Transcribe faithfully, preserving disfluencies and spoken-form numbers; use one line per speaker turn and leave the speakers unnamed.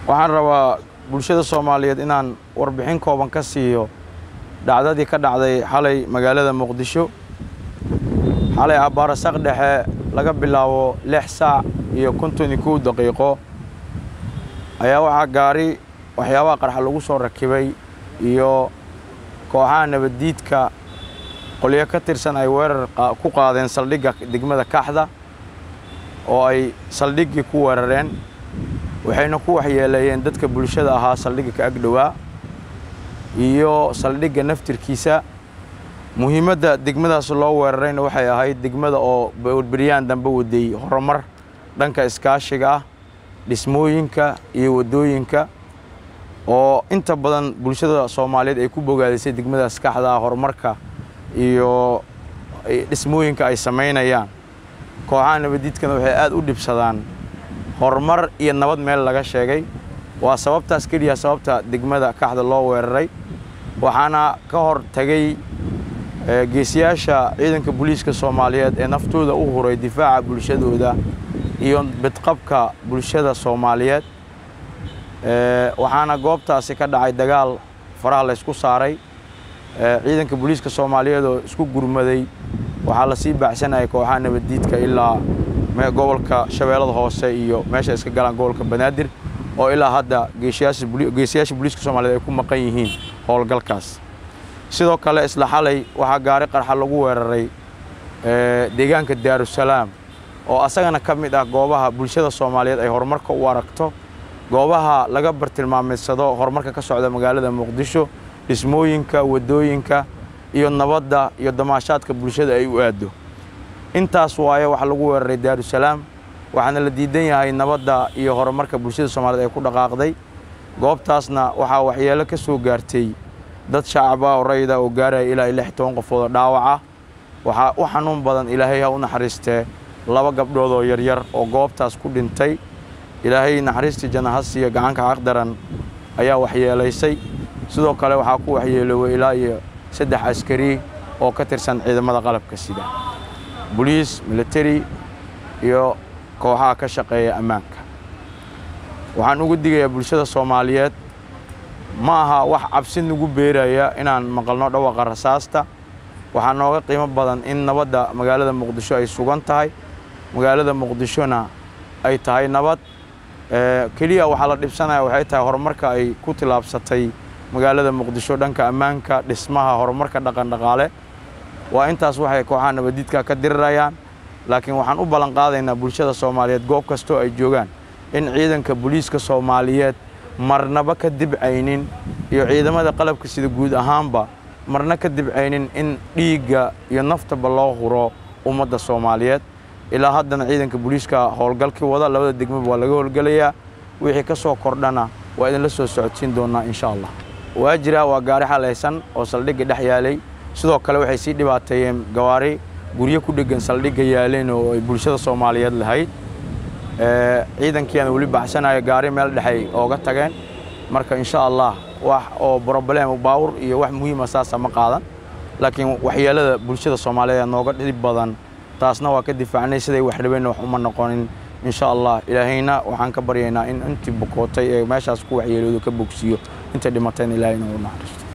waxaan rabaa bulshada Soomaaliyeed inaan warbixin kooban ka siiyo dhacdadii ka dhacday xalay magaalada Muqdisho. xalay abaarasaq dhexe laga bilaabo lix saac iyo konton iyo kow daqiiqo ayaa waxa gaari waxyaabaha qarxa lagu soo rakibay iyo kooxaha nabadiidka qoliyo ka tirsan ay weerar ku qaadeen saldhigga degmada Kaxda oo ay saldhiggii ku weerareen waxayna ku waxyeeleeyeen dadka bulshada ahaa saldhigga ka agdhawaa iyo saldhigga naftirkiisa. muhiimadda degmadaas loo weerarayna waxay ahayd degmada oo bariyaan dambe waday horumar dhanka iskaashiga ah dhismooyinka iyo wadooyinka oo inta badan bulshada Soomaaliyeed ay ku bogaadisay degmadaas Kaxda horumarka iyo dhismooyinka ay sameynayaan. kooxaha nabadiidkana waxay aad u dhibsadaan horumar iyo nabad meel laga sheegay. waa sababtaas kaliya sababta degmada Kaxda loo weeraray. waxaana ka hor tagay geesiyaasha ciidanka booliiska Soomaaliyeed ee naftooda u huray difaaca bulshadooda iyo badqabka bulshada Soomaaliyeed. waxaana goobtaasi ka dhacay dagaal faraha la isku saaray. ciidanka booliiska Soomaaliyeed oo isku gurmaday waxaa la sii baacsanayay kooxaha nabadiidka ilaa gobolka Shabeellada Hoose iyo meesha iska galaan gobolka Banaadir oo ilaa hadda geesiyaasha geesiyaasha booliiska Soomaaliyeed ay ku maqan yihiin howlgalkaas. sidoo kale isla xalay waxaa gaari qarxa lagu weeraray deegaanka Daarusalaam oo asagana ka mid ah goobaha bulshada Soomaaliyeed ay horumarka u aragto goobaha laga bartilmaameedsado horumarka ka socda magaalada Muqdisho dhismooyinka wadooyinka iyo nabadda iyo damaashaadka bulshada ay u aado. intaas waaye waxa lagu weeraray Daarusalaam waxaana la diidan yahay nabadda iyo horumarka bulshada Soomaaliyeed ay ku dhaqaaqday. goobtaasna waxaa waxyeelo ka soo gaartay dad shacab ah oo rayida oo gaaray ilaa lix iyo toban qof oo dhaawac ah. waxa u xanuun badan Ilaahay ha u naxariistee laba gabdhood oo yar yar oo goobtaas ku dhintay. Ilaahay naxariistii jannaha siiyo gacanka xaq daran ayaa waxyeelaysay. sidoo kale waxaa ku waxyeeloway ilaa iyo saddex askari oo ka tirsan ciidamada qalabka sida booliis military iyo kooxaha ka shaqeeya ammaanka. waxaan ugu digayaa bulshada Soomaaliyeed ma aha wax cabsi nagu beeraya inaan maqalno dhawaqa rasaasta. waxaa nooga qiimo badan in nabadda magaalada Muqdisho ay sugan tahay magaalada Muqdishona ay tahay nabad. kaliya waxa la dhibsanaya waxay tahay horumarka ay ku tilaabsatay magaalada Muqdisho dhanka ammaanka dhismaha horumarka dhaqan dhaqaale. waa intaas waxay kooxaha nabadiidka ka dirirayaan. laakiin waxaan u ballan qaadaynaa bulshada Soomaaliyeed goob kasto ay joogaan in ciidanka booliiska Soomaaliyeed marnaba ka dibcaynin iyo ciidamada qalabka sida guud ahaanba marna ka dibcaynin in dhiigga iyo naftaba loo huro ummadda Soomaaliyeed. ilaa haddana ciidanka booliiska howlgalkii wada labada degmaba waa laga howlgalayaa. wixii ka soo kordhana waa idin la soo socodsiin doonaa insha Allah. waa jira waa gaari xalaysan oo saldhigga dhex yaalay. sidoo kale waxay sii dhibaateeyeen gawaari guryo ku dhegan saldhigga yaaleen oo ay bulshada Soomaaliyeed lahayd. ciidankiina wali baxsanaya gaari meel dhaxay ooga tageen. marka insha Allah wax oo problem baawur iyo wax muhiim ah saas ma qaadan. laakiin waxyeelada bulshada Soomaaliyeed nooga dhib badan taasna waa ka difaacnay siday wax dhibeen wax uma noqonin insha Allah. ilaahayna waxaan ka baryaynaa in intii bukootay ee meeshaas ku waxyeeloodo ka bogsiyo inta dhimatayna ilaahayna uu naxariisto.